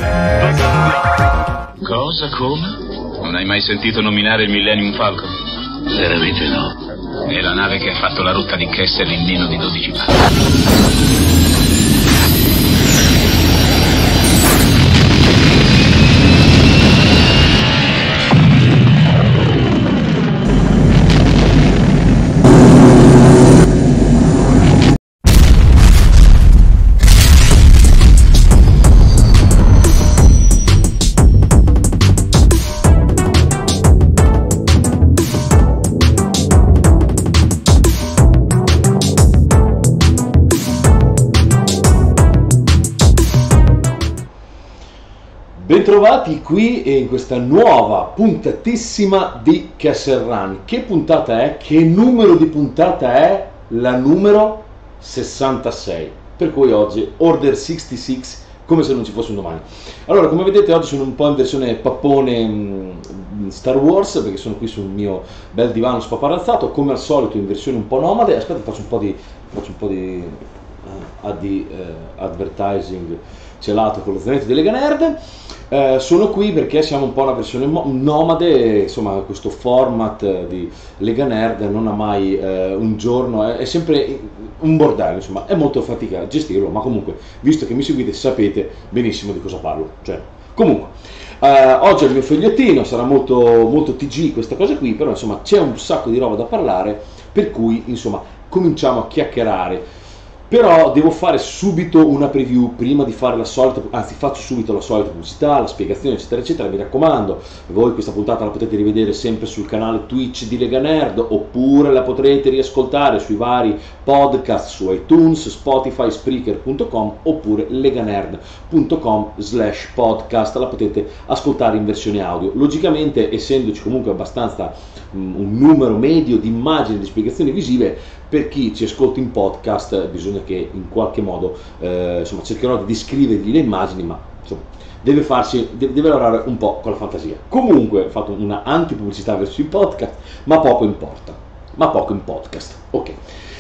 Cosa? Come? Non hai mai sentito nominare il Millennium Falcon? Veramente no. È la nave che ha fatto la rotta di Kessel in meno di 12 passi. Bentrovati qui in questa nuova puntatissima di Kessel Run. Che puntata è? Che numero di puntata è? La numero 66. Per cui oggi Order 66 come se non ci fosse un domani. Allora, come vedete oggi sono un po' in versione pappone Star Wars, perché sono qui sul mio bel divano spaparazzato, come al solito in versione un po' nomade. Aspetta, faccio un po' di advertising celato con lo zainetto di Lega Nerd. Sono qui perché siamo un po' una versione nomade, insomma questo format di Lega Nerd non ha mai un giorno, è sempre un bordello, insomma è molto fatica a gestirlo, ma comunque visto che mi seguite sapete benissimo di cosa parlo. Comunque oggi il mio fogliettino sarà molto TG questa cosa qui, però insomma c'è un sacco di roba da parlare, per cui insomma cominciamo a chiacchierare. Però devo fare subito una preview prima di fare la solita, anzi faccio subito la solita pubblicità, la spiegazione eccetera eccetera. Mi raccomando, voi questa puntata la potete rivedere sempre sul canale Twitch di Lega Nerd, oppure la potrete riascoltare sui vari podcast su iTunes, Spotify, Spreaker.com oppure leganerd.com/podcast. La potete ascoltare in versione audio. Logicamente, essendoci comunque abbastanza un numero medio di immagini, di spiegazioni visive, per chi ci ascolta in podcast bisogna che in qualche modo insomma cercherò di descrivergli le immagini, ma insomma deve lavorare un po' con la fantasia. Comunque ho fatto una antipubblicità verso i podcast, ma poco importa, in podcast. Ok,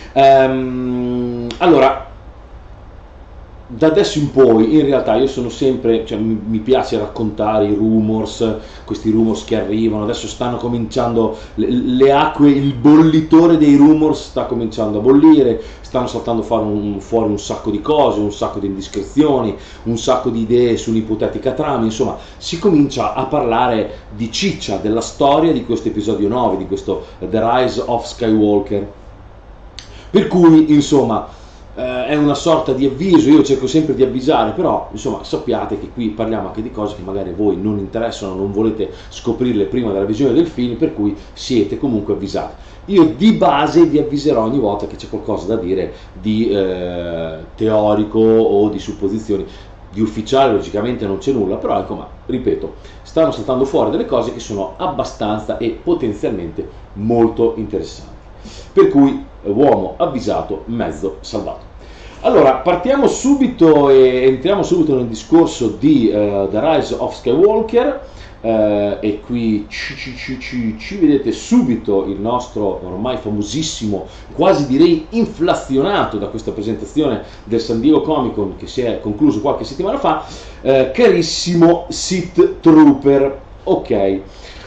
allora da adesso in poi in realtà io sono sempre, mi piace raccontare i rumors, questi rumors che arrivano. Adesso stanno cominciando le acque, il bollitore dei rumors sta cominciando a bollire, stanno saltando fuori un sacco di cose, un sacco di indiscrezioni, un sacco di idee sull'ipotetica trama. Insomma si comincia a parlare di ciccia della storia di questo episodio 9, di questo The Rise of Skywalker, per cui insomma è una sorta di avviso. Io cerco sempre di avvisare, però insomma sappiate che qui parliamo anche di cose che magari a voi non interessano, non volete scoprirle prima della visione del film, per cui siete comunque avvisati. Io di base vi avviserò ogni volta che c'è qualcosa da dire di teorico o di supposizioni. Di ufficiale logicamente non c'è nulla, però insomma, ripeto, stanno saltando fuori delle cose che sono abbastanza e potenzialmente molto interessanti, per cui uomo avvisato, mezzo salvato. Allora partiamo subito e entriamo subito nel discorso di The Rise of Skywalker, e qui ci vedete subito il nostro ormai famosissimo, quasi direi inflazionato da questa presentazione del San Diego Comic Con che si è concluso qualche settimana fa, carissimo Sith Trooper. Ok,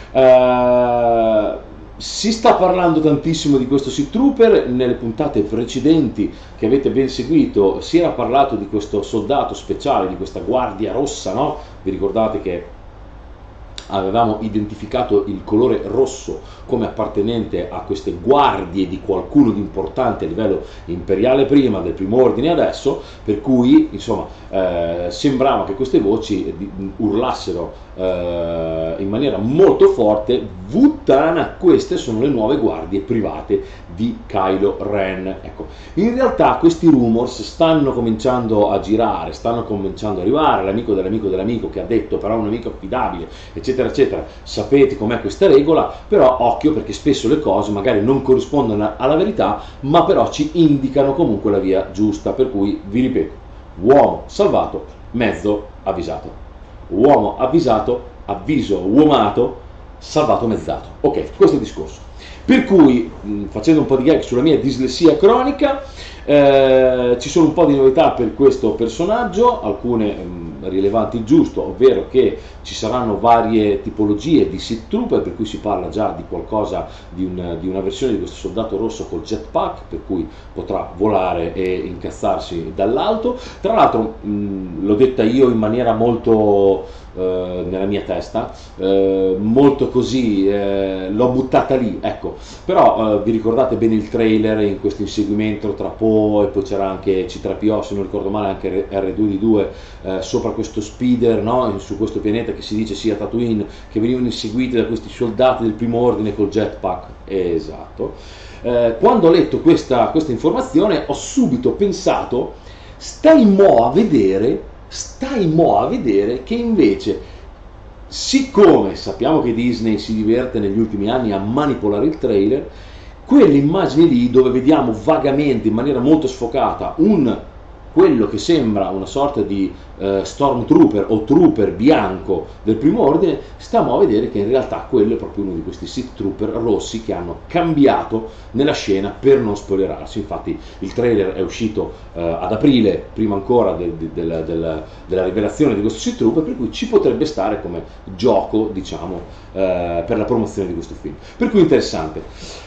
si sta parlando tantissimo di questo Sith Trooper. Nelle puntate precedenti che avete ben seguito si era parlato di questo soldato speciale, di questa guardia rossa, no? Vi ricordate che avevamo identificato il colore rosso come appartenente a queste guardie di qualcuno di importante a livello imperiale prima, del primo ordine adesso, per cui insomma sembrava che queste voci urlassero in maniera molto forte: Vuttana, queste sono le nuove guardie private di Kylo Ren. Ecco, in realtà questi rumors stanno cominciando a girare, stanno cominciando ad arrivare. L'amico dell'amico dell'amico che ha detto però un amico affidabile eccetera eccetera. Sapete com'è questa regola, però occhio, perché spesso le cose magari non corrispondono alla verità, ma però ci indicano comunque la via giusta, per cui vi ripeto: uomo salvato, mezzo avvisato. Uomo avvisato, avviso uomato, salvato mezzato. Ok, questo è il discorso. Per cui, facendo un po' di gag sulla mia dislessia cronica, Ci sono un po' di novità per questo personaggio, alcune rilevanti il giusto, ovvero che ci saranno varie tipologie di Sith Trooper, per cui si parla già di qualcosa, di una versione di questo soldato rosso col jetpack, per cui potrà volare e incazzarsi dall'alto. Tra l'altro l'ho detta io in maniera molto nella mia testa, molto così, l'ho buttata lì, ecco. Però vi ricordate bene il trailer in questo inseguimento tra Poe e poi c'era anche C3PO, se non ricordo male anche R2D2 sopra questo speeder, no? Su questo pianeta che si dice sia Tatooine, che venivano inseguiti da questi soldati del primo ordine col jetpack. Esatto. Quando ho letto questa informazione ho subito pensato, stai mo' a vedere che invece, siccome sappiamo che Disney si diverte negli ultimi anni a manipolare il trailer, quelle immagini lì dove vediamo vagamente, in maniera molto sfocata, quello che sembra una sorta di stormtrooper o trooper bianco del primo ordine, stiamo a vedere che in realtà quello è proprio uno di questi Sith Trooper rossi che hanno cambiato nella scena per non spoilerarsi. Infatti il trailer è uscito ad aprile, prima ancora della rivelazione di questo Sith Trooper, per cui ci potrebbe stare come gioco, diciamo, per la promozione di questo film. Per cui interessante.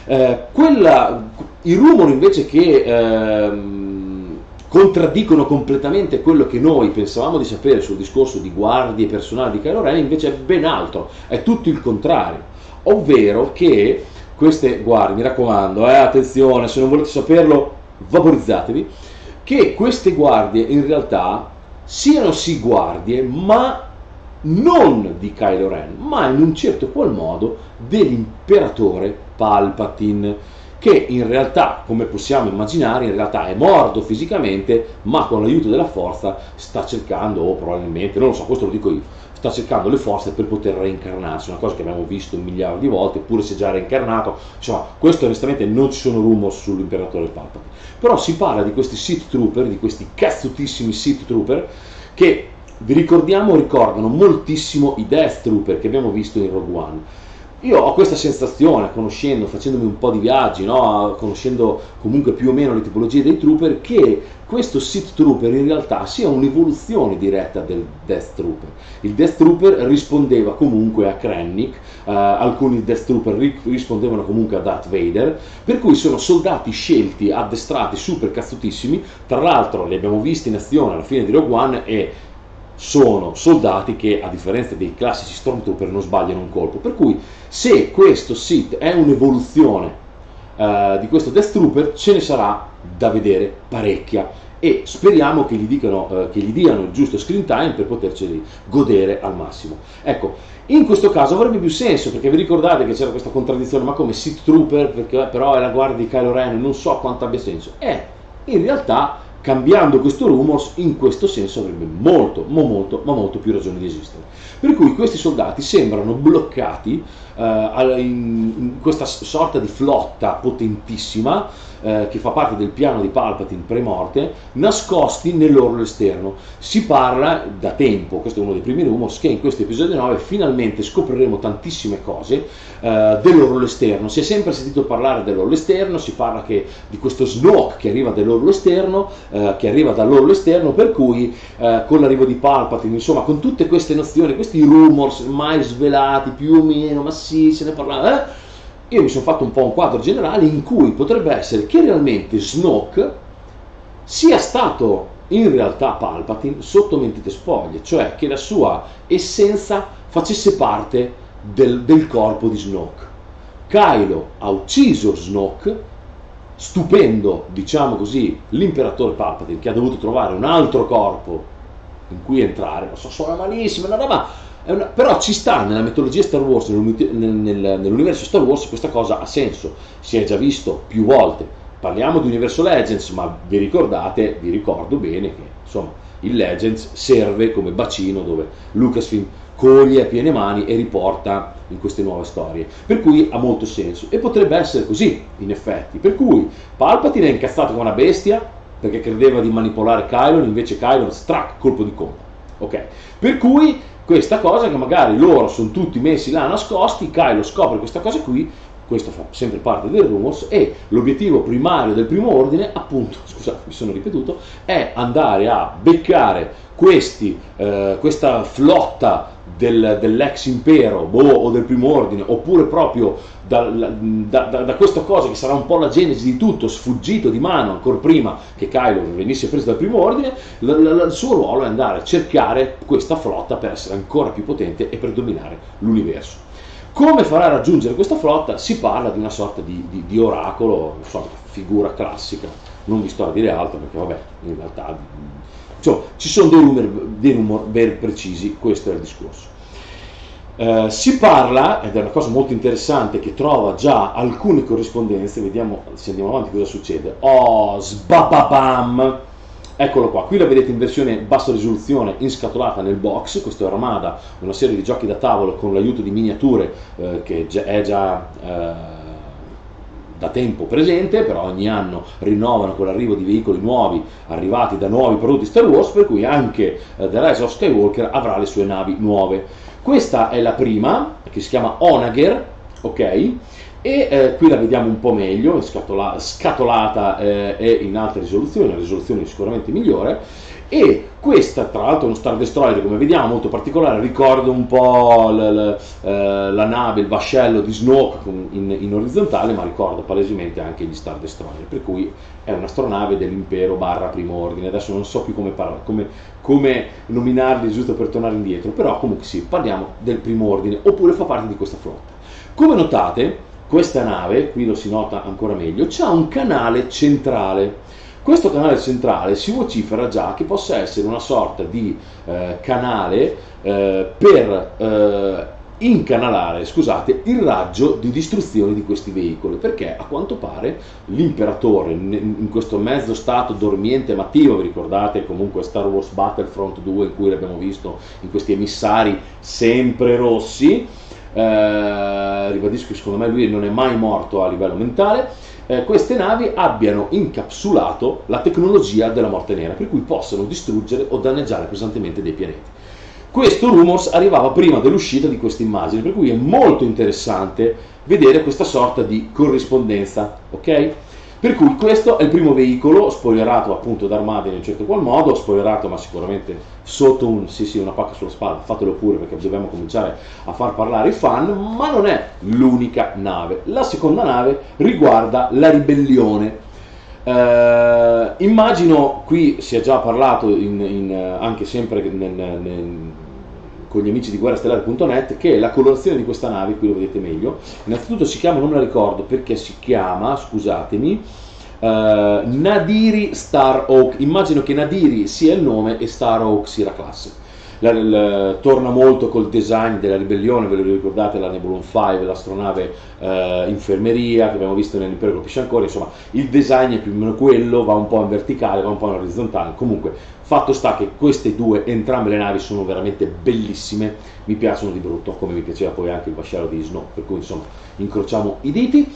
I rumor invece che contraddicono completamente quello che noi pensavamo di sapere sul discorso di guardie personali di Kylo Ren, invece è ben altro, è tutto il contrario, ovvero che queste guardie, mi raccomando, attenzione, se non volete saperlo vaporizzatevi, che queste guardie in realtà siano sì guardie, ma non di Kylo Ren, ma in un certo qual modo dell'imperatore Palpatine, che in realtà, come possiamo immaginare, in realtà è morto fisicamente, ma con l'aiuto della forza sta cercando, o probabilmente, non lo so, questo lo dico io, sta cercando le forze per poter reincarnarsi, una cosa che abbiamo visto un miliardo di volte, eppure si è già reincarnato. Insomma, questo onestamente non ci sono rumor sull'imperatore Palpatine. Però si parla di questi Sith Trooper, di questi cazzutissimi Sith Trooper, che vi ricordano moltissimo i Death Trooper che abbiamo visto in Rogue One. Io ho questa sensazione, facendomi un po' di viaggi, no? Conoscendo comunque più o meno le tipologie dei trooper, che questo Sith Trooper in realtà sia un'evoluzione diretta del Death Trooper. Il Death Trooper rispondeva comunque a Krennic, alcuni Death Trooper rispondevano comunque a Darth Vader, per cui sono soldati scelti, addestrati, super cazzutissimi. Tra l'altro li abbiamo visti in azione alla fine di Rogue One e sono soldati che, a differenza dei classici Stormtrooper, non sbagliano un colpo. Per cui se questo Sith è un'evoluzione di questo Death Trooper, ce ne sarà da vedere parecchia e speriamo che gli diano il giusto screen time per poterceli godere al massimo. Ecco, in questo caso avrebbe più senso, perché vi ricordate che c'era questa contraddizione, ma come Sith Trooper, perché però è la guardia di Kylo Ren, non so quanto abbia senso. In realtà, cambiando questo rumors, in questo senso avrebbe molto più ragione di esistere. Per cui questi soldati sembrano bloccati in questa sorta di flotta potentissima che fa parte del piano di Palpatine pre-morte, nascosti nell'orlo esterno. Si parla da tempo, questo è uno dei primi rumors, che in questo episodio 9 finalmente scopriremo tantissime cose dell'orlo esterno. Si è sempre sentito parlare dell'orlo esterno, si parla di questo Snoke che arriva dall'orlo esterno, per cui con l'arrivo di Palpatine, insomma, con tutte queste nozioni, questi rumors mai svelati più o meno, ma sì, se ne parlava, io mi sono fatto un po' un quadro generale in cui potrebbe essere che realmente Snoke sia stato in realtà Palpatine sotto mentite spoglie, cioè che la sua essenza facesse parte del corpo di Snoke. Kylo ha ucciso Snoke, stupendo, diciamo così, l'imperatore Palpatine, che ha dovuto trovare un altro corpo in cui entrare. Non so, suona malissimo, una roba, però ci sta nella mitologia Star Wars, nell'universo Star Wars, questa cosa ha senso, si è già visto più volte. Parliamo di universo Legends, ma vi ricordo bene che insomma il Legends serve come bacino dove Lucasfilm coglie a piene mani e riporta in queste nuove storie, per cui ha molto senso e potrebbe essere così in effetti. Per cui Palpatine è incazzato come una bestia perché credeva di manipolare Kylo, invece Kylo strac, colpo di combo, ok? Per cui questa cosa che magari loro sono tutti messi là nascosti, Kylo scopre questa cosa qui questo fa sempre parte del Rumors, e l'obiettivo primario del Primo Ordine, appunto, scusate mi sono ripetuto, è andare a beccare questa flotta dell'ex impero o del Primo Ordine, oppure proprio da questa cosa che sarà un po' la genesi di tutto, sfuggito di mano ancora prima che Kylo venisse preso dal Primo Ordine. Il suo ruolo è andare a cercare questa flotta per essere ancora più potente e per dominare l'universo. Come farà a raggiungere questa flotta? Si parla di una sorta di oracolo, insomma, figura classica, non vi sto a dire altro perché vabbè, in realtà insomma, ci sono dei rumor ben precisi, questo è il discorso. Si parla, ed è una cosa molto interessante che trova già alcune corrispondenze, vediamo se andiamo avanti cosa succede. Oh, sbababam! Eccolo qua, qui la vedete in versione bassa risoluzione inscatolata nel box. Questo è Armada, una serie di giochi da tavolo con l'aiuto di miniature che è già da tempo presente, però ogni anno rinnovano con l'arrivo di veicoli nuovi arrivati da nuovi prodotti Star Wars, per cui anche The Rise of Skywalker avrà le sue navi nuove. Questa è la prima, che si chiama Onager, ok? E qui la vediamo un po' meglio, scatolata e in alta risoluzione, una risoluzione sicuramente migliore. E questa, tra l'altro, è uno Star Destroyer, come vediamo, molto particolare, ricorda un po' la nave, il vascello di Snoke in orizzontale, ma ricorda palesemente anche gli Star Destroyer, per cui è un'astronave dell'impero / Primo Ordine. Adesso non so più come nominarli, giusto per tornare indietro, però comunque sì, parliamo del Primo Ordine, oppure fa parte di questa flotta. Come notate, questa nave, qui lo si nota ancora meglio, c'ha un canale centrale. Questo canale centrale si vocifera già che possa essere una sorta di canale per incanalare, scusate, il raggio di distruzione di questi veicoli, perché a quanto pare l'imperatore in questo mezzo stato dormiente ma attivo, vi ricordate comunque Star Wars Battlefront 2 in cui l'abbiamo visto in questi emissari sempre rossi, ribadisco che secondo me lui non è mai morto a livello mentale. Queste navi abbiano incapsulato la tecnologia della morte nera, per cui possano distruggere o danneggiare pesantemente dei pianeti. Questo Rumors arrivava prima dell'uscita di questa immagine, per cui è molto interessante vedere questa sorta di corrispondenza, ok? Per cui questo è il primo veicolo, spoilerato appunto da Armada in un certo qual modo, spoilerato ma sicuramente sotto una pacca sulla spalla, fatelo pure perché dobbiamo cominciare a far parlare i fan, ma non è l'unica nave. La seconda nave riguarda la ribellione. Immagino, qui si è già parlato anche sempre con gli amici di guerrastellare.net, che la colorazione di questa nave, qui lo vedete meglio, innanzitutto si chiama, non me la ricordo perché si chiama, scusatemi, Nadiri Starhawk. Immagino che Nadiri sia il nome e Starhawk sia la classe. Torna molto col design della ribellione, ve lo ricordate, la Nebulon 5, l'astronave infermeria che abbiamo visto nell'Impero colpisce ancora, insomma il design è più o meno quello, va un po' in verticale, va un po' in orizzontale. Comunque fatto sta che queste due, entrambe le navi sono veramente bellissime, mi piacciono di brutto, come mi piaceva poi anche il vascello di Snow, per cui insomma incrociamo i diti.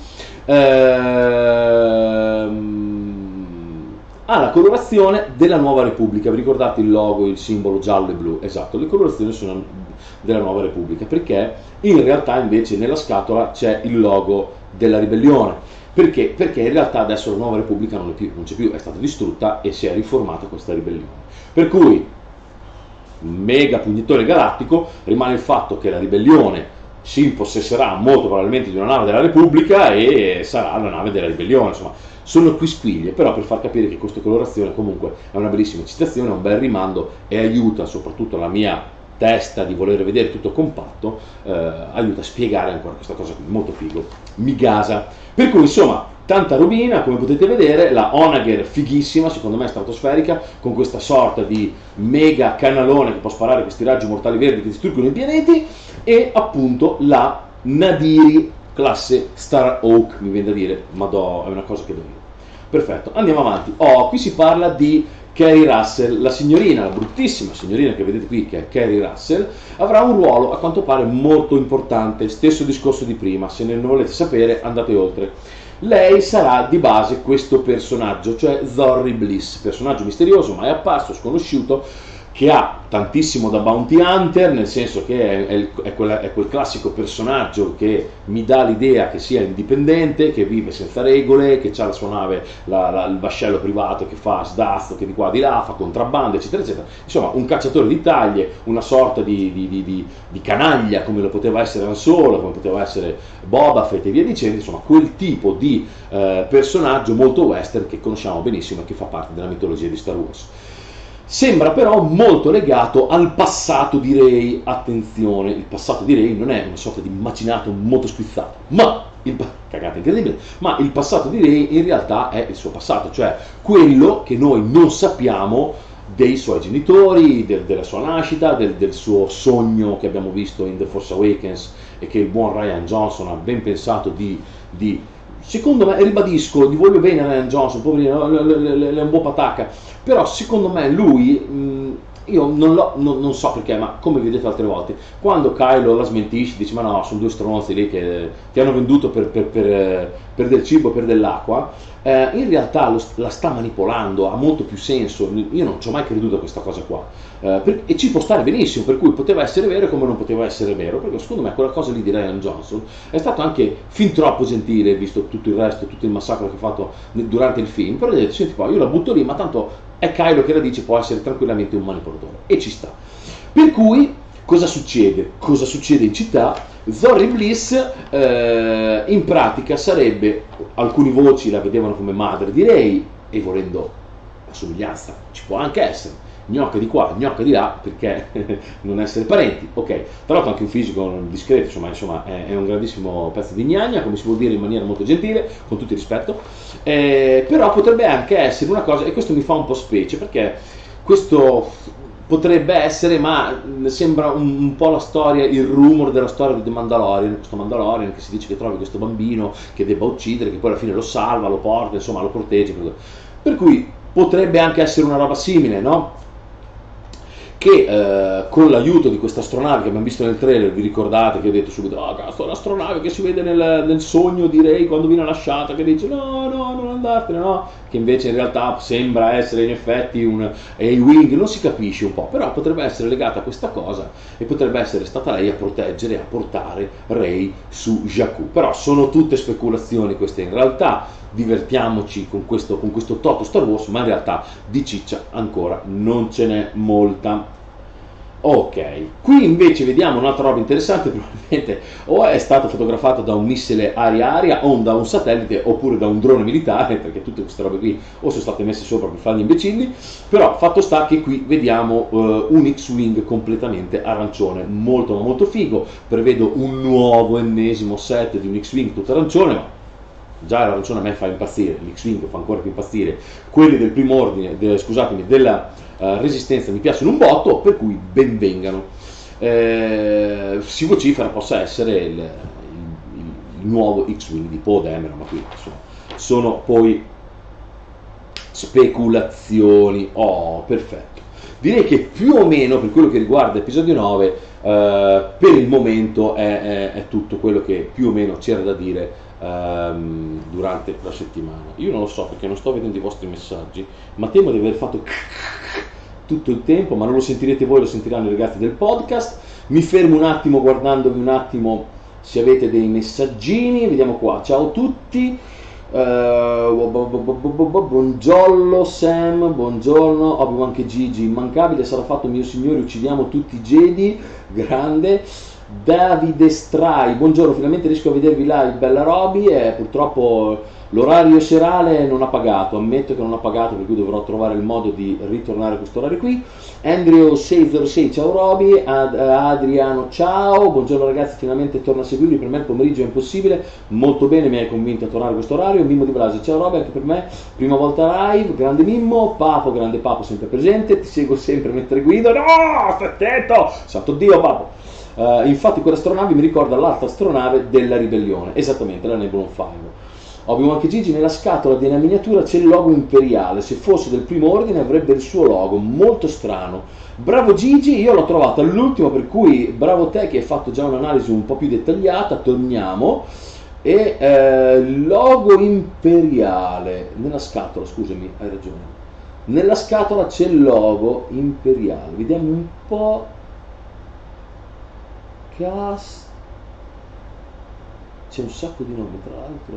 La colorazione della Nuova Repubblica, vi ricordate il logo, il simbolo giallo e blu? Esatto, le colorazioni sono della Nuova Repubblica, perché in realtà invece nella scatola c'è il logo della ribellione. Perché? Perché in realtà adesso la Nuova Repubblica non c'è più, è stata distrutta e si è riformata questa ribellione. Per cui, mega pugnettone galattico, rimane il fatto che la ribellione si impossesserà molto probabilmente di una nave della Repubblica e sarà la nave della ribellione, insomma. Sono quisquiglie, però per far capire che questa colorazione comunque è una bellissima citazione, è un bel rimando e aiuta soprattutto la mia testa di voler vedere tutto compatto, aiuta a spiegare ancora questa cosa qui, molto figo, mi gasa. Per cui insomma, tanta robina, come potete vedere, la Onager fighissima, secondo me stratosferica, con questa sorta di mega canalone che può sparare questi raggi mortali verdi che distruggono i pianeti, e appunto la Nadiri classe Starhawk, mi viene da dire, ma è una cosa che do io. Perfetto, andiamo avanti. Qui si parla di Keri Russell, la signorina, la bruttissima signorina che vedete qui, che è Keri Russell, avrà un ruolo a quanto pare molto importante, stesso discorso di prima, se ne volete sapere andate oltre. Lei sarà di base questo personaggio, cioè Zorri Bliss, personaggio misterioso, mai apparso, sconosciuto, che ha tantissimo da bounty hunter, nel senso che è quel classico personaggio che mi dà l'idea che sia indipendente, che vive senza regole, che ha la sua nave, il vascello privato, che fa sdazzo, che di qua di là, fa contrabbando, eccetera, eccetera. Insomma, un cacciatore di taglie, una sorta di canaglia, come lo poteva essere Han Solo, come poteva essere Boba Fett e via dicendo, insomma, quel tipo di personaggio molto western che conosciamo benissimo e che fa parte della mitologia di Star Wars. Sembra però molto legato al passato di Rey. Attenzione, il passato di Rey non è una sorta di macinato molto spizzato, ma cagata incredibile, ma il passato di Rey in realtà è il suo passato, cioè quello che noi non sappiamo dei suoi genitori, della sua nascita, del suo sogno che abbiamo visto in The Force Awakens e che il buon Rian Johnson ha ben pensato di secondo me, ribadisco, gli voglio bene a Rian Johnson, poverino, è un buon patacca, però secondo me lui, io non so perché, ma come vi ho detto altre volte, quando Kylo la smentisce, dice ma no, sono due stronzi lì che ti hanno venduto per del cibo e per dell'acqua, in realtà la sta manipolando, ha molto più senso, io non ci ho mai creduto a questa cosa qua, e ci può stare benissimo, per cui poteva essere vero come non poteva essere vero, perché secondo me quella cosa lì di Rian Johnson è stato anche fin troppo gentile, visto tutto il resto, tutto il massacro che ha fatto durante il film, però gli ha detto, senti qua, io la butto lì, ma tanto è Kylo che la dice, può essere tranquillamente un manipolatore, e ci sta. Per cui cosa succede? Cosa succede in città? Zorii Bliss in pratica sarebbe, alcuni voci la vedevano come madre di Rey, e volendo la somiglianza ci può anche essere, gnocca di qua, gnocca di là, perché non essere parenti, ok, tra l'altro anche un fisico discreto, insomma è un grandissimo pezzo di gnagna, come si vuol dire in maniera molto gentile, con tutto il rispetto, però potrebbe anche essere una cosa, e questo mi fa un po' specie, perché questo potrebbe essere, ma sembra un po' la storia, il rumor della storia di The Mandalorian, questo Mandalorian che si dice che trovi questo bambino che debba uccidere, che poi alla fine lo salva, lo porta, insomma lo protegge, per cui potrebbe anche essere una roba simile, no? Che con l'aiuto di questa astronave che abbiamo visto nel trailer, vi ricordate che ho detto subito, cazzo, l'astronave che si vede nel sogno di Rey quando viene lasciata, che dice no, non andartene, no, che invece in realtà sembra essere in effetti un A-Wing, non si capisce un po', però potrebbe essere legata a questa cosa e potrebbe essere stata lei a proteggere, a portare Rey su Jakku, però sono tutte speculazioni queste, in realtà divertiamoci con questo Toto Star Wars, ma in realtà di ciccia ancora non ce n'è molta. Ok, qui invece vediamo un'altra roba interessante, probabilmente o è stato fotografato da un missile aria-aria o da un satellite oppure da un drone militare, perché tutte queste robe qui o sono state messe sopra per fare gli imbecilli, però fatto sta che qui vediamo un X-Wing completamente arancione, molto ma molto figo, prevedo un nuovo ennesimo set di un X-Wing tutto arancione, ma già l'arancione a me fa impazzire, l'X-Wing fa ancora più impazzire, quelli del primo ordine, della Resistenza mi piacciono un botto, per cui ben vengano. Si vocifera possa essere il nuovo X-Wing di Poe Dameron, ma qui insomma, sono poi speculazioni. Oh, perfetto. Direi che più o meno per quello che riguarda episodio 9 per il momento è tutto quello che più o meno c'era da dire durante la settimana. Io non lo so perché non sto vedendo i vostri messaggi, ma temo di aver fatto tutto il tempo, ma non lo sentirete voi, lo sentiranno i ragazzi del podcast. Mi fermo un attimo guardandovi un attimo se avete dei messaggini, vediamo qua. Ciao a tutti, buongiorno Sam, buongiorno Obi-Wan che Gigi, immancabile sarà fatto mio signore, uccidiamo tutti i Jedi, grande. Davide Strai, buongiorno, finalmente riesco a vedervi live, bella Roby, e purtroppo l'orario serale non ha pagato, ammetto che non ha pagato, per cui dovrò trovare il modo di ritornare a questo orario qui. Andrew 606, ciao Roby. Adriano, ciao, buongiorno ragazzi, finalmente torno a seguirvi, per me il pomeriggio è impossibile, molto bene, mi hai convinto a tornare a questo orario. Mimmo di Blasi, ciao Roby, anche per me, prima volta live, grande Mimmo. Papo, grande Papo, sempre presente, ti seguo sempre mentre guido, no, stai attento, santo Dio Papo. Infatti quell'astronave mi ricorda l'altra astronave della ribellione, esattamente, la Nebulon 5. Obi-Wan che Gigi, nella scatola della miniatura c'è il logo imperiale, se fosse del primo ordine avrebbe il suo logo, molto strano. Bravo Gigi, io l'ho trovato all'ultimo, per cui bravo te che hai fatto già un'analisi un po' più dettagliata. Torniamo, e logo imperiale nella scatola, scusami, hai ragione, Nella scatola c'è il logo imperiale, vediamo un po'. C'è un sacco di nomi, tra l'altro.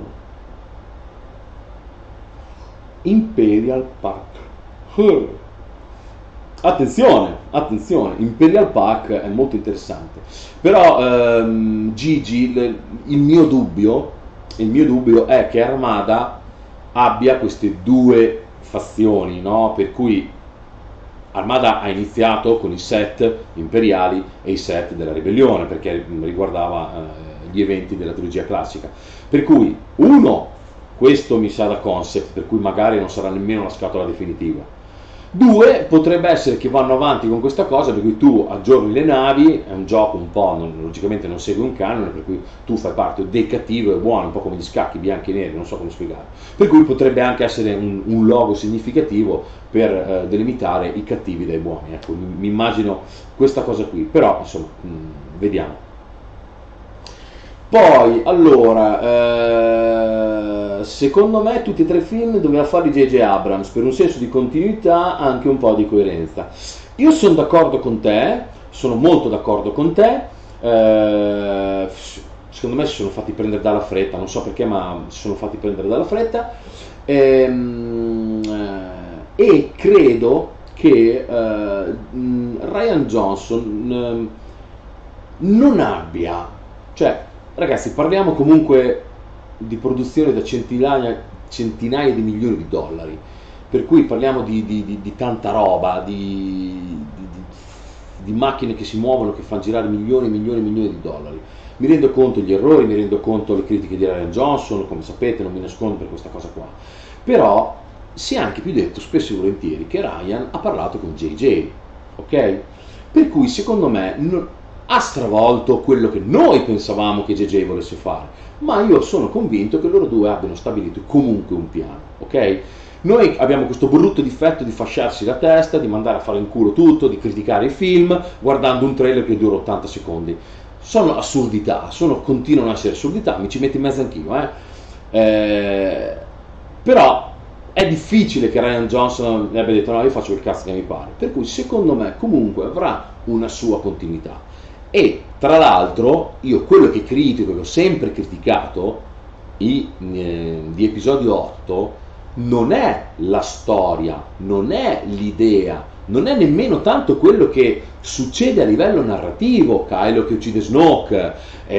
Imperial Pack. Attenzione, attenzione, Imperial Pack è molto interessante. Però Gigi, il mio dubbio è che Armada abbia queste due fazioni, no? Per cui Armada ha iniziato con i set imperiali e i set della ribellione, perché riguardava gli eventi della trilogia classica. Per cui, uno, questo mi sa da concept, per cui magari non sarà nemmeno la scatola definitiva. Due, potrebbe essere che vanno avanti con questa cosa, per cui tu aggiorni le navi, è un gioco un po', logicamente non segue un canone, per cui tu fai parte dei cattivi e buoni, un po' come gli scacchi bianchi e neri, non so come spiegare. Per cui potrebbe anche essere un logo significativo per delimitare i cattivi dai buoni. Ecco, mi immagino questa cosa qui, però insomma, vediamo. Poi, allora, secondo me tutti e tre i film doveva farli J.J. Abrams per un senso di continuità, anche un po' di coerenza. Io sono d'accordo con te, sono molto d'accordo con te, secondo me si sono fatti prendere dalla fretta, non so perché, ma si sono fatti prendere dalla fretta, e credo che Rian Johnson non abbia, cioè, ragazzi, parliamo comunque di produzione da centinaia di milioni di dollari, per cui parliamo di tanta roba, di macchine che si muovono, che fanno girare milioni e milioni e milioni di dollari. Mi rendo conto gli errori, mi rendo conto le critiche di Rian Johnson, come sapete, non mi nascondo per questa cosa qua, però si è anche più detto spesso e volentieri che Rian ha parlato con JJ, ok? Per cui secondo me ha stravolto quello che noi pensavamo che JJ volesse fare, ma io sono convinto che loro due abbiano stabilito comunque un piano, ok? Noi abbiamo questo brutto difetto di fasciarsi la testa, di mandare a fare in culo tutto, di criticare i film guardando un trailer che dura 80 secondi. Sono assurdità, continuano a essere assurdità, mi ci metto in mezzo anch'io, però è difficile che Rian Johnson ne abbia detto no, io faccio il cazzo che mi pare, per cui secondo me comunque avrà una sua continuità. E tra l'altro io quello che critico, che ho sempre criticato di episodio 8, non è la storia, non è l'idea, non è nemmeno tanto quello che succede a livello narrativo, Kylo che uccide Snoke,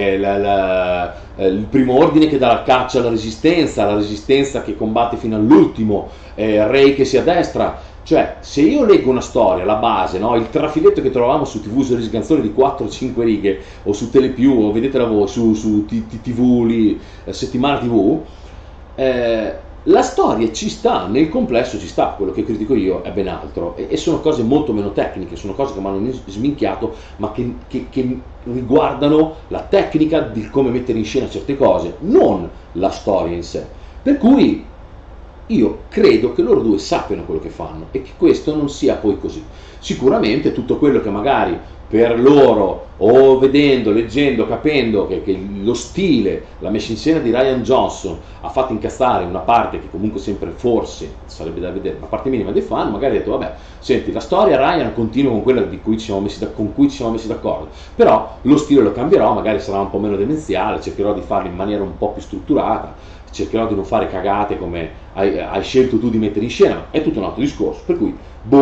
il primo ordine che dà la caccia alla resistenza che combatte fino all'ultimo, Rey che si addestra. Cioè, se io leggo una storia, la base, no? Il trafiletto che trovavamo su TV sulle sganzone di 4-5 righe, o su Telepiù, o vedetela voi, su TV, lì, settimana TV, la storia ci sta, nel complesso ci sta, quello che critico io è ben altro, e sono cose molto meno tecniche, sono cose che mi hanno sminchiato, ma che riguardano la tecnica di come mettere in scena certe cose, non la storia in sé. Per cui io credo che loro due sappiano quello che fanno e che questo non sia poi così. Sicuramente tutto quello che magari per loro, o vedendo, leggendo, capendo che lo stile, la messa in scena di Rian Johnson ha fatto incazzare una parte che comunque sempre forse sarebbe da vedere, una parte minima dei fan, magari ha detto vabbè, senti, la storia Rian continua con quella con cui ci siamo messi d'accordo, però lo stile lo cambierò, magari sarà un po' meno demenziale, cercherò di farlo in maniera un po' più strutturata, cercherò di non fare cagate come hai scelto tu di mettere in scena, è tutto un altro discorso, per cui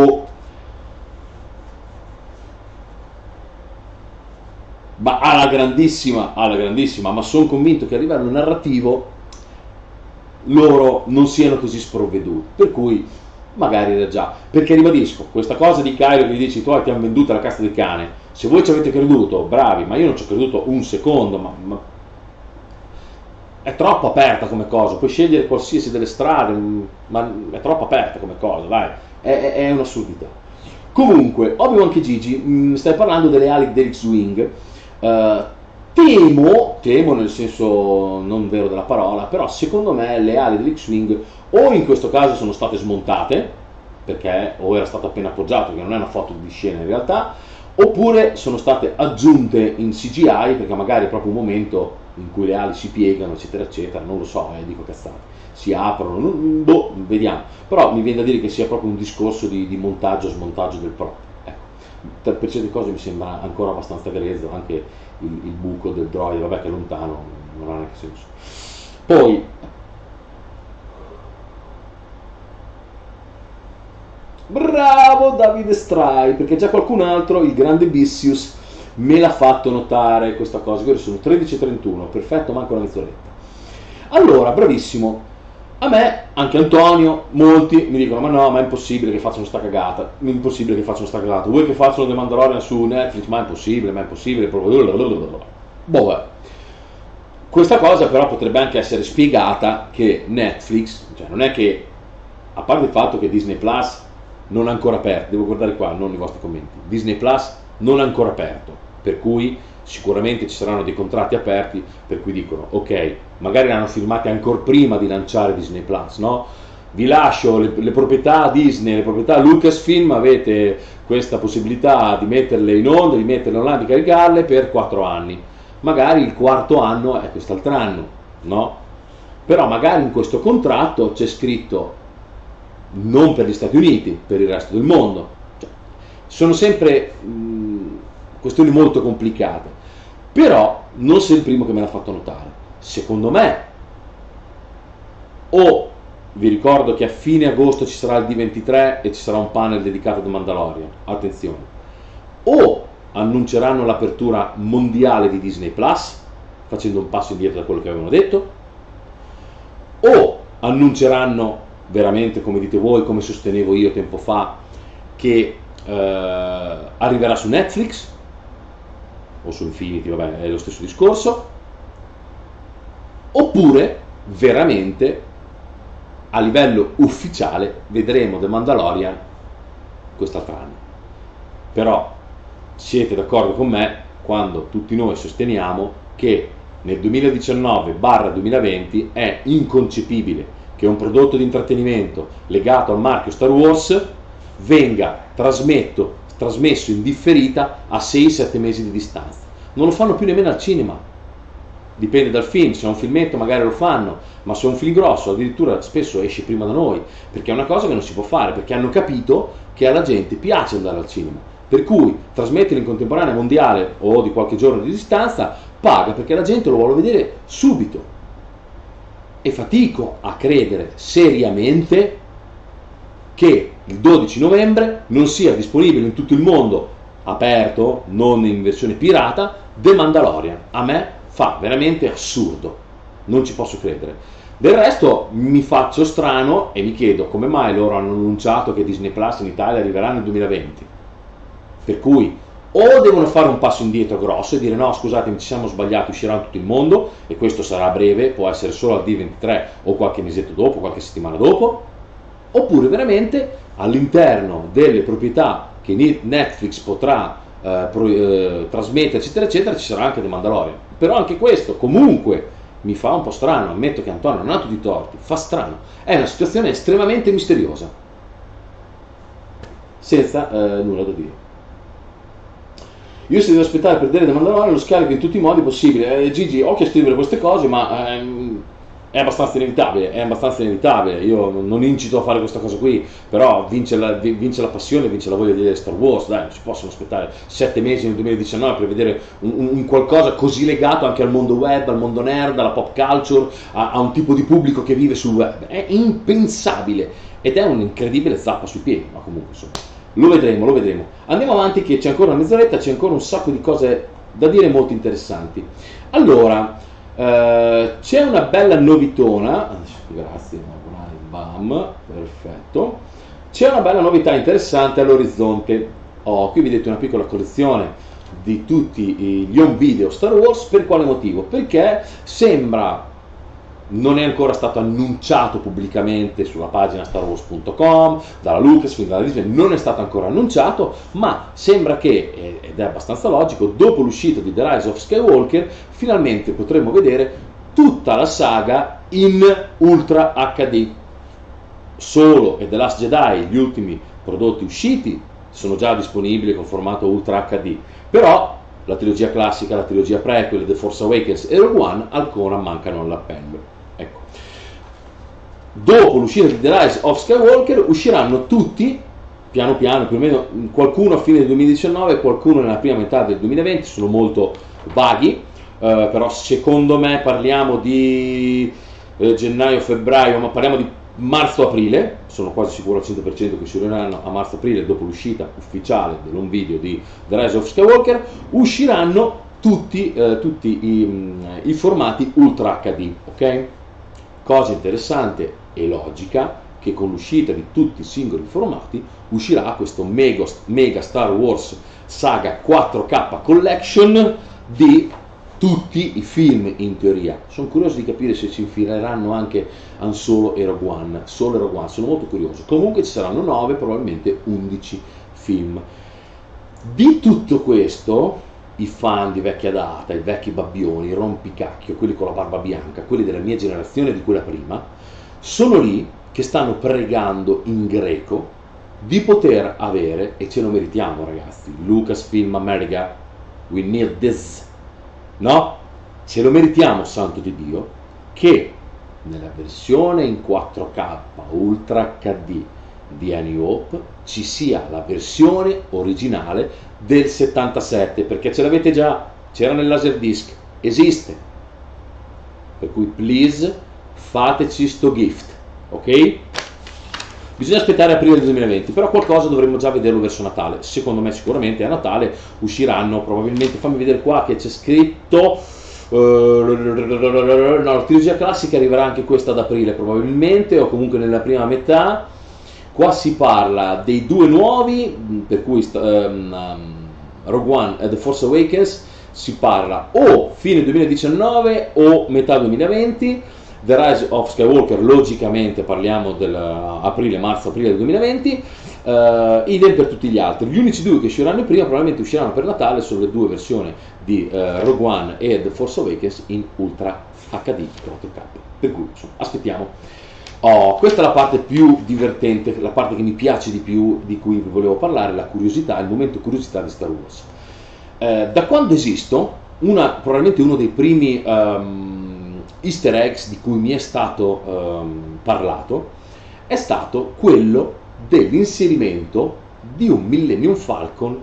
ma alla grandissima, ma sono convinto che a livello narrativo loro non siano così sprovveduti, per cui magari era già, perché ribadisco, questa cosa di Kylo che gli dici tu ti hanno venduto la casta del cane, se voi ci avete creduto, bravi, ma io non ci ho creduto un secondo, ma è troppo aperta come cosa, puoi scegliere qualsiasi delle strade, ma è troppo aperta come cosa, dai, è un'assurdità. Comunque, Obi-Wan che Gigi, stai parlando delle ali dell'X-Wing, temo nel senso non vero della parola, però secondo me le ali dell'X-Wing o in questo caso sono state smontate, perché o era stato appena appoggiato, che non è una foto di scena in realtà, oppure sono state aggiunte in CGI, perché magari è proprio un momento in cui le ali si piegano, eccetera, eccetera, non lo so, dico cazzate. si aprono, boh, vediamo. Però mi viene da dire che sia proprio un discorso di montaggio, smontaggio del proprio. Ecco. Per certe cose mi sembra ancora abbastanza grezzo, anche il buco del droid, vabbè, che è lontano, non ha neanche senso. Poi bravo Davide Strai, perché già qualcun altro, il grande Bissius, me l'ha fatto notare questa cosa. Io sono 13:31, perfetto, manca una mezz'oretta. Allora, bravissimo. A me, anche Antonio, molti mi dicono: ma è impossibile che facciano sta cagata, impossibile che facciano sta cagata, vuoi che facciano The Mandalorian su Netflix? Ma è impossibile, boh. Questa cosa però potrebbe anche essere spiegata che Netflix, cioè non è che, a parte il fatto che Disney Plus non è ancora aperto, devo guardare qua, non i vostri commenti, Disney Plus non è ancora aperto, per cui sicuramente ci saranno dei contratti aperti, per cui dicono: ok, magari l'hanno firmati ancora prima di lanciare Disney Plus, no? Vi lascio le proprietà Disney, le proprietà Lucasfilm, avete questa possibilità di metterle in onda, di metterle online, di caricarle per 4 anni. Magari il quarto anno è quest'altro anno, no? Però magari in questo contratto c'è scritto non per gli Stati Uniti, per il resto del mondo. Cioè, sono sempre questioni molto complicate, però non sei il primo che me l'ha fatto notare. Secondo me, o vi ricordo che a fine agosto ci sarà il D23 e ci sarà un panel dedicato a The Mandalorian, attenzione, o annunceranno l'apertura mondiale di Disney Plus, facendo un passo indietro da quello che avevano detto, o annunceranno veramente, come dite voi, come sostenevo io tempo fa, che arriverà su Netflix o su Infinity, vabbè, è lo stesso discorso, oppure veramente a livello ufficiale vedremo The Mandalorian quest'altro anno. Però siete d'accordo con me quando tutti noi sosteniamo che nel 2019-2020 è inconcepibile che un prodotto di intrattenimento legato al marchio Star Wars venga trasmesso in differita a 6-7 mesi di distanza. Non lo fanno più nemmeno al cinema, dipende dal film, se è un filmetto magari lo fanno, ma se è un film grosso addirittura spesso esce prima da noi, perché è una cosa che non si può fare, perché hanno capito che alla gente piace andare al cinema, per cui trasmettere in contemporanea mondiale o di qualche giorno di distanza paga, perché la gente lo vuole vedere subito. E fatico a credere seriamente che il 12 novembre non sia disponibile in tutto il mondo, aperto, non in versione pirata, The Mandalorian. A me fa veramente assurdo, non ci posso credere. Del resto mi faccio strano e mi chiedo come mai loro hanno annunciato che Disney Plus in Italia arriverà nel 2020, per cui o devono fare un passo indietro grosso e dire: no, scusatemi, ci siamo sbagliati, uscirà in tutto il mondo e questo sarà a breve, può essere solo al D23 o qualche mesetto dopo, qualche settimana dopo, oppure veramente all'interno delle proprietà che Netflix potrà trasmettere, eccetera eccetera, ci sarà anche The Mandalorian. Però anche questo comunque mi fa un po' strano, ammetto che Antonio non ha tutti i torti, fa strano, è una situazione estremamente misteriosa, senza nulla da dire. Io se devo aspettare per vedere The Mandalorian lo scarico in tutti i modi possibili. Gigi, occhio a scrivere queste cose, ma è abbastanza inevitabile, io non incito a fare questa cosa qui, però vince la passione, vince la voglia di vedere Star Wars, dai, non si possono aspettare 7 mesi nel 2019 per vedere un qualcosa così legato anche al mondo web, al mondo nerd, alla pop culture, a un tipo di pubblico che vive sul web. È impensabile ed è un'incredibile zappa sui piedi, ma comunque insomma, lo vedremo. Andiamo avanti che c'è ancora una mezz'oretta, c'è ancora un sacco di cose da dire molto interessanti. Allora, c'è una bella novitona, grazie, bam, perfetto, c'è una bella novità interessante all'orizzonte. Qui vedete una piccola collezione di tutti gli home video Star Wars. Per quale motivo? Perché sembra, non è ancora stato annunciato pubblicamente sulla pagina starwars.com, dalla Lucasfilm, dalla Disney, non è stato ancora annunciato, ma sembra che, ed è abbastanza logico, dopo l'uscita di The Rise of Skywalker, finalmente potremo vedere tutta la saga in Ultra HD. Solo e The Last Jedi, gli ultimi prodotti usciti, sono già disponibili con formato Ultra HD, però la trilogia classica, la trilogia prequel, The Force Awakens e Rogue One ancora mancano all'appello. Ecco. dopo l'uscita di The Rise of Skywalker usciranno tutti, piano piano, più o meno, qualcuno a fine del 2019, qualcuno nella prima metà del 2020, sono molto vaghi, però secondo me parliamo di gennaio-febbraio, ma parliamo di marzo-aprile, sono quasi sicuro al 100% che usciranno a marzo-aprile, dopo l'uscita ufficiale dell'home video di The Rise of Skywalker, usciranno tutti i formati Ultra HD, ok? Cosa interessante e logica, che con l'uscita di tutti i singoli formati uscirà questo mega Star Wars Saga 4K Collection di tutti i film, in teoria. Sono curioso di capire se ci infileranno anche Han Solo e Rogue One, sono molto curioso. Comunque ci saranno 9, probabilmente 11 film. Di tutto questo, i fan di vecchia data, i vecchi babbioni, i rompicacchio, quelli con la barba bianca, quelli della mia generazione e di quella prima, sono lì che stanno pregando in greco di poter avere, e ce lo meritiamo ragazzi, Lucasfilm America, we need this, no? Ce lo meritiamo, santo di Dio, che nella versione in 4K Ultra HD di A New Hope ci sia la versione originale del 77, perché ce l'avete già, c'era nel Laserdisc, esiste, per cui please fateci sto gift, ok? Bisogna aspettare aprile del 2020, però qualcosa dovremmo già vederlo verso Natale. Secondo me sicuramente a Natale usciranno, probabilmente, fammi vedere qua che c'è scritto, no, la trilogia classica arriverà anche questa ad aprile probabilmente, o comunque nella prima metà. Qua si parla dei due nuovi, per cui Rogue One e The Force Awakens, si parla o fine 2019 o metà 2020. The Rise of Skywalker, logicamente parliamo dell'aprile, marzo-aprile del 2020, idem per tutti gli altri. Gli unici due che usciranno prima probabilmente usciranno per Natale, sono le due versioni di Rogue One e The Force Awakens in Ultra HD 4K, per cui insomma, aspettiamo. Questa è la parte più divertente, la parte che mi piace di più, di cui vi volevo parlare, la curiosità, il momento curiosità di Star Wars. Da quando esisto, probabilmente uno dei primi easter eggs di cui mi è stato parlato è stato quello dell'inserimento di un Millennium Falcon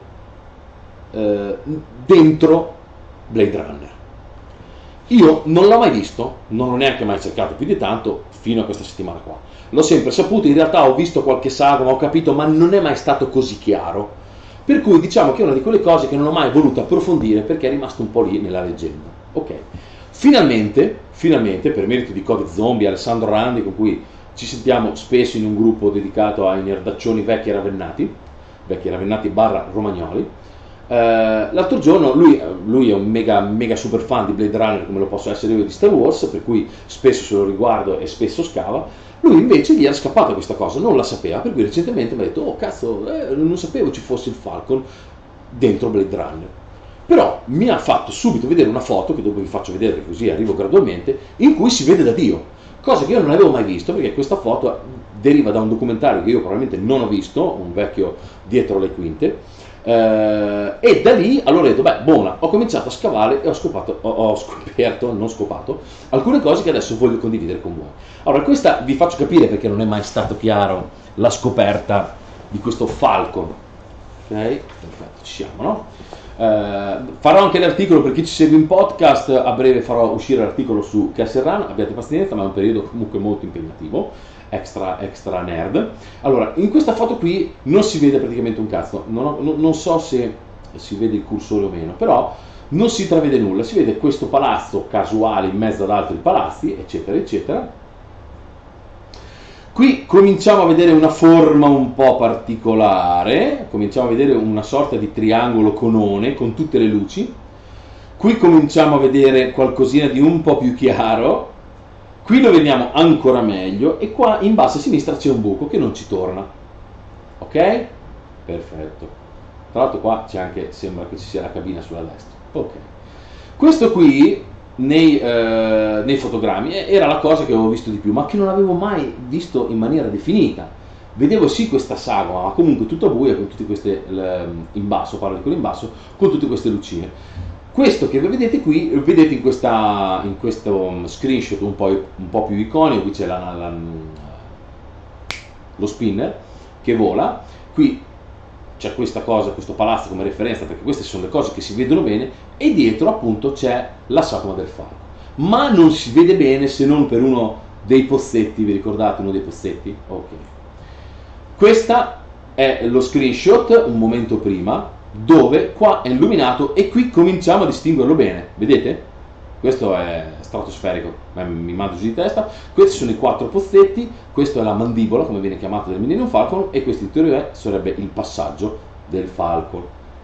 dentro Blade Runner. Io non l'ho mai visto, non l'ho neanche mai cercato più di tanto fino a questa settimana qua. L'ho sempre saputo, in realtà ho visto qualche sagoma, ho capito, ma non è mai stato così chiaro. Per cui diciamo che è una di quelle cose che non ho mai voluto approfondire perché è rimasto un po' lì nella leggenda. Ok. Finalmente, per merito di Covid Zombie, Alessandro Randi, con cui ci sentiamo spesso in un gruppo dedicato ai nerdaccioni vecchi ravennati barra romagnoli, l'altro giorno lui è un mega super fan di Blade Runner, come lo posso essere io di Star Wars, per cui spesso se lo riguardo e spesso scava. Lui invece gli era scappata questa cosa, non la sapeva, per cui recentemente mi ha detto: oh cazzo, non sapevo ci fosse il Falcon dentro Blade Runner. Però mi ha fatto subito vedere una foto, che dopo vi faccio vedere così arrivo gradualmente, in cui si vede da Dio, cosa che io non avevo mai visto, perché questa foto deriva da un documentario che io probabilmente non ho visto, un vecchio dietro le quinte, e da lì allora ho detto, beh, buona, ho cominciato a scavare e ho scoperto, non scopato, alcune cose che adesso voglio condividere con voi. Allora, questa vi faccio capire perché non è mai stato chiaro la scoperta di questo Falcon. Ok, perfetto, ci siamo, no? Farò anche l'articolo per chi ci segue in podcast, a breve farò uscire l'articolo su Castle Run, abbiate pazienza, ma è un periodo comunque molto impegnativo, extra nerd. Allora, in questa foto qui non si vede praticamente un cazzo, non so se si vede il cursore o meno, però non si intravede nulla, si vede questo palazzo casuale in mezzo ad altri palazzi, eccetera eccetera. Qui cominciamo a vedere una forma un po' particolare, cominciamo a vedere una sorta di triangolo conone con tutte le luci. Qui cominciamo a vedere qualcosina di un po' più chiaro, qui lo vediamo ancora meglio e qua in basso a sinistra c'è un buco che non ci torna. Ok? Perfetto. Tra l'altro qua c'è anche, sembra che ci sia la cabina sulla destra. Ok. Questo qui nei fotogrammi era la cosa che avevo visto di più, ma che non avevo mai visto in maniera definita. Vedevo sì questa sagoma, ma comunque tutta buia con tutte queste in basso, parlo di quello in basso, con tutte queste lucine. Questo che vedete qui, vedete in questo screenshot un po' più iconico, qui c'è lo spinner che vola, qui c'è questa cosa, questo palazzo come referenza, perché queste sono le cose che si vedono bene, e dietro appunto c'è la sagoma del falco, ma non si vede bene se non per uno dei pozzetti, vi ricordate uno dei pozzetti? Ok. Questa è lo screenshot un momento prima, dove qua è illuminato e qui cominciamo a distinguerlo bene, vedete? Questo è stratosferico, mi mando giù di testa. Questi sono i 4 pozzetti, questa è la mandibola, come viene chiamata del Millennium Falcon, e questo in teoria sarebbe il passaggio del Falcon.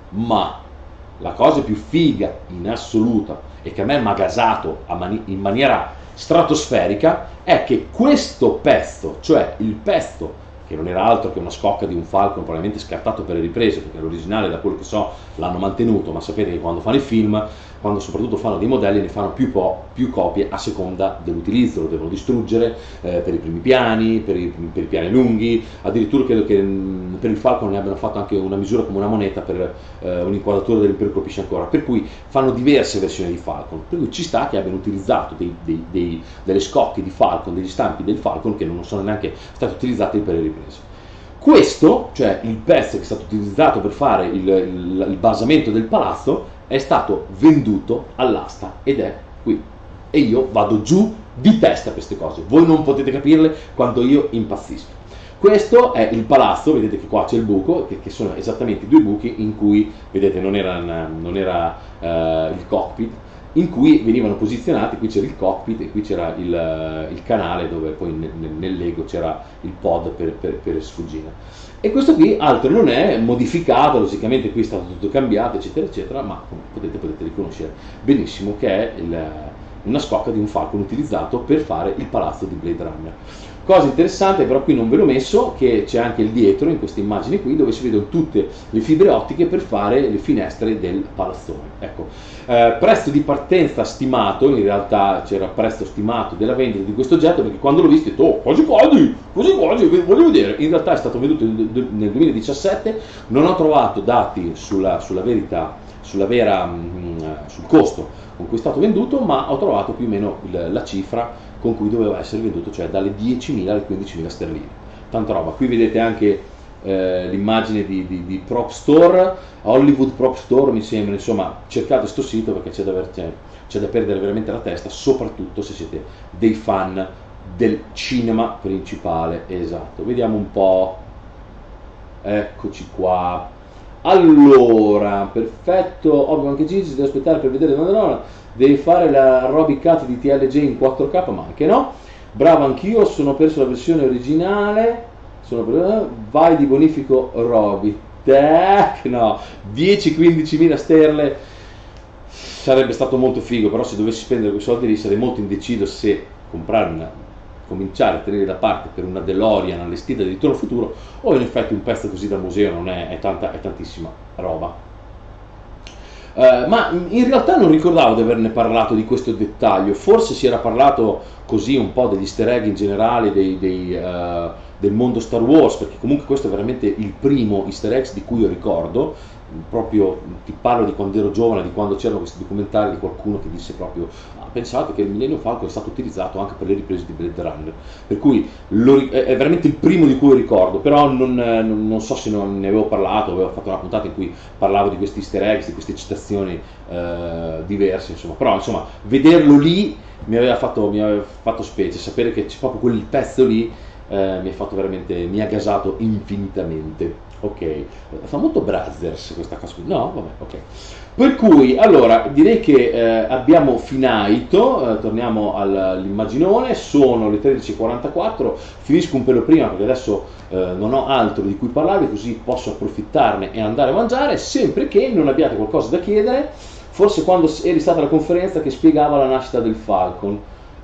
Ma la cosa più figa in assoluto e che a me mi ha gasato in maniera stratosferica è che questo pezzo, cioè il pezzo che non era altro che una scocca di un Falcon probabilmente scartato per le riprese, perché l'originale, da quello che so, l'hanno mantenuto, ma sapete che quando fanno i film, quando soprattutto fanno dei modelli, ne fanno più copie a seconda dell'utilizzo, lo devono distruggere per i primi piani, per i piani lunghi, addirittura credo che per il Falcon ne abbiano fatto anche una misura come una moneta per un'inquadratura dell'Impero colpisce ancora, per cui fanno diverse versioni di Falcon, per cui ci sta che abbiano utilizzato delle scocche di Falcon, degli stampi del Falcon che non sono neanche stati utilizzati per le riprese. Questo, cioè il pezzo che è stato utilizzato per fare il basamento del palazzo, è stato venduto all'asta ed è qui. E io vado giù di testa per queste cose. Voi non potete capirle quando io impazzisco. Questo è il palazzo, vedete che qua c'è il buco, che sono esattamente i 2 buchi in cui, vedete, non era il cockpit, in cui venivano posizionati, qui c'era il cockpit e qui c'era il canale dove poi nel Lego c'era il pod per sfuggire. E questo qui altro non è, modificato, logicamente qui è stato tutto cambiato, eccetera, eccetera, ma come potete riconoscere benissimo che è una scocca di un Falcon utilizzato per fare il palazzo di Blade Runner. Cosa interessante, però qui non ve l'ho messo, che c'è anche il dietro in queste immagini qui, dove si vedono tutte le fibre ottiche per fare le finestre del palazzone. Ecco, prezzo di partenza stimato, in realtà c'era prezzo stimato della vendita di questo oggetto, perché quando l'ho visto ho detto, quasi quasi, voglio vedere. In realtà è stato venduto nel 2017, non ho trovato dati sul costo con cui è stato venduto, ma ho trovato più o meno la cifra con cui doveva essere venduto, cioè dalle 10.000 alle 15.000 sterline. Tanta roba. Qui vedete anche l'immagine di Prop Store, Hollywood Prop Store mi sembra, insomma cercate sto sito perché c'è da perdere veramente la testa, soprattutto se siete dei fan del cinema principale. Esatto, vediamo un po', eccoci qua. Allora, perfetto, ovvio anche Gigi, si deve aspettare per vedere Madonna, devi fare la Roby Cut di TLJ in 4K, ma anche no. Bravo anch'io, sono perso la versione originale, vai di bonifico Roby. No, 10-15.000 sterle sarebbe stato molto figo, però se dovessi spendere quei soldi lì sarei molto indeciso se cominciare a tenere da parte per una DeLorean allestita di Ritorno al Futuro o in effetti un pezzo così da museo non è tantissima roba. Ma in realtà non ricordavo di averne parlato di questo dettaglio, forse si era parlato così un po' degli easter egg in generale del mondo Star Wars, perché comunque questo è veramente il primo easter egg di cui io ricordo. Proprio ti parlo di quando ero giovane, di quando c'erano questi documentari di qualcuno che disse proprio pensate che il Millennium Falcon è stato utilizzato anche per le riprese di Blade Runner, per cui è veramente il primo di cui ricordo, però non so se non ne avevo parlato, avevo fatto una puntata in cui parlavo di questi easter eggs, di queste citazioni diverse, insomma, però insomma vederlo lì mi aveva fatto specie, sapere che c'è proprio quel pezzo lì mi ha gasato infinitamente. Ok, fa molto Brothers questa cosa qui, no? Vabbè, ok. Per cui, allora, direi che abbiamo finito, torniamo all'immaginone, sono le 13.44, finisco un pelo prima perché adesso non ho altro di cui parlarvi, così posso approfittarne e andare a mangiare, sempre che non abbiate qualcosa da chiedere, forse quando eri stata la conferenza che spiegava la nascita del Falcon.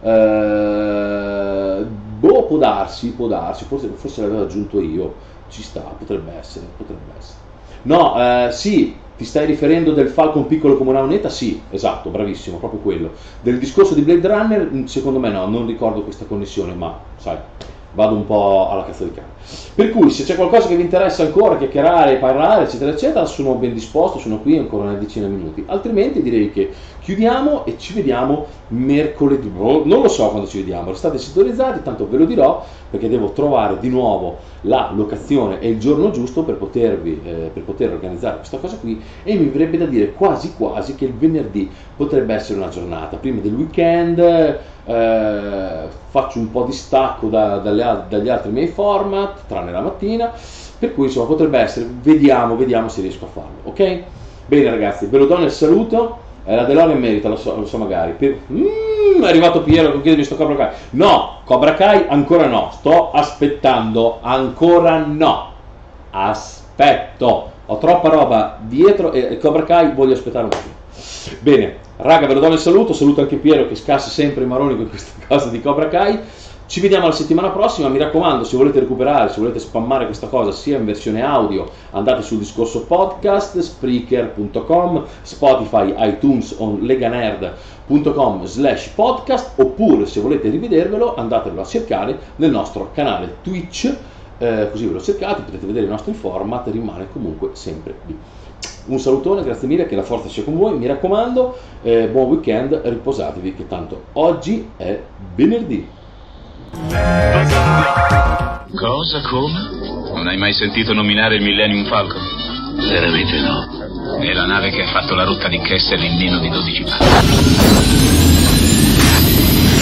Può darsi, forse l'avevo aggiunto io. Ci sta, potrebbe essere. No, sì, ti stai riferendo del Falcon piccolo come una moneta? Sì, esatto, bravissimo, proprio quello. Del discorso di Blade Runner, secondo me no, non ricordo questa connessione, ma sai, vado un po' alla cazzo di cane. Per cui se c'è qualcosa che vi interessa ancora chiacchierare, parlare, eccetera eccetera, sono ben disposto, sono qui ancora una decina di minuti, altrimenti direi che chiudiamo e ci vediamo mercoledì. Non lo so quando ci vediamo, restate sintonizzati, tanto ve lo dirò, perché devo trovare di nuovo la locazione e il giorno giusto per poter organizzare questa cosa qui, e mi verrebbe da dire quasi quasi che il venerdì potrebbe essere una giornata prima del weekend. Faccio un po' di stacco dagli altri miei format, tranne la mattina, per cui insomma potrebbe essere, vediamo se riesco a farlo, ok? Bene ragazzi, ve lo do nel saluto. La DeLorean merita, lo so magari. È arrivato Piero con chiedermi sto Cobra Kai. No, Cobra Kai ancora no, sto aspettando, ancora no. Aspetto, ho troppa roba dietro e Cobra Kai voglio aspettare un po'. Bene, raga, ve lo do nel saluto anche Piero che scassa sempre i maroni con questa cosa di Cobra Kai. Ci vediamo la settimana prossima, mi raccomando, se volete recuperare, se volete spammare questa cosa sia in versione audio, andate sul discorso podcast, Spreaker.com, Spotify, iTunes o leganerd.com/podcast, oppure se volete rivedervelo andatelo a cercare nel nostro canale Twitch, così ve lo cercate, potete vedere i nostri format, rimane comunque sempre lì. Un salutone, grazie mille, che la forza sia con voi, mi raccomando, buon weekend, riposatevi che tanto oggi è venerdì. Cosa? Come? Non hai mai sentito nominare il Millennium Falcon? Veramente no. È la nave che ha fatto la rotta di Kessel in meno di 12 passi.